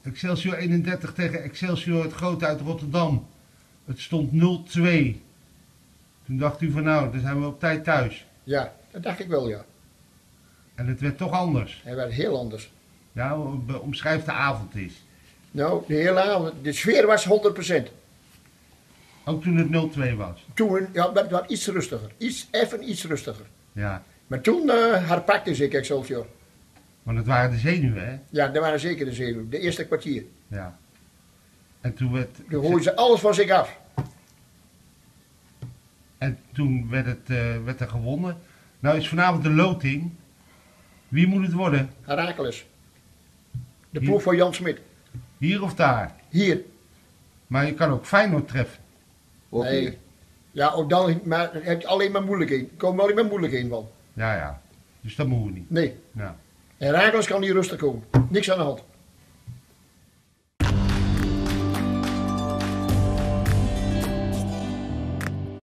Excelsior 31 tegen Excelsior het Grote uit Rotterdam. Het stond 0-2. Toen dacht u van nou, dan zijn we op tijd thuis. Ja, dat dacht ik wel, ja. En het werd toch anders. Hij werd heel anders. Ja, omschrijf de avond eens. Nou, de hele avond, de sfeer was 100%. Ook toen het 0-2 was. Toen, ja, werd het iets rustiger. Even iets rustiger. Ja, Maar toen herpakte zich Excelsior. want het waren de zenuwen, hè? Ja, dat waren zeker de zenuwen. De eerste kwartier. Ja. En toen werd... Toen gooiden ze alles van zich af. En toen werd er gewonnen. Nou is vanavond de loting. Wie moet het worden? Heracles. De Hier? ploeg van Jan Smit. Hier of daar? Hier. Maar je kan ook Feyenoord treffen. Of Nee. hier. Ja, ook dan maar, heb je alleen maar moeilijkheden. Er komen alleen maar moeilijkheden van. Ja, ja. Dus dat moeten we niet. Nee. Nou. Heracles kan hier rustig komen. Niks aan de hand.